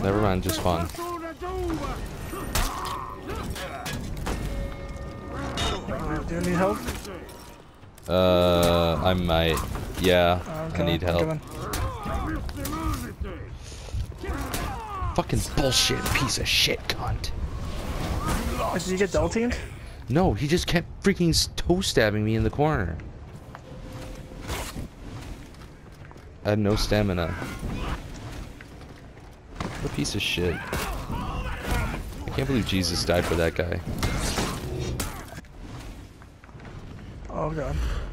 Never mind, just spawn. Do you need help? I might. Yeah, Okay, I need help. Fucking bullshit, piece of shit, cunt. Did you get double teamed? No, he just kept freaking toe stabbing me in the corner. I had no stamina. What a piece of shit. I can't believe Jesus died for that guy. Oh god.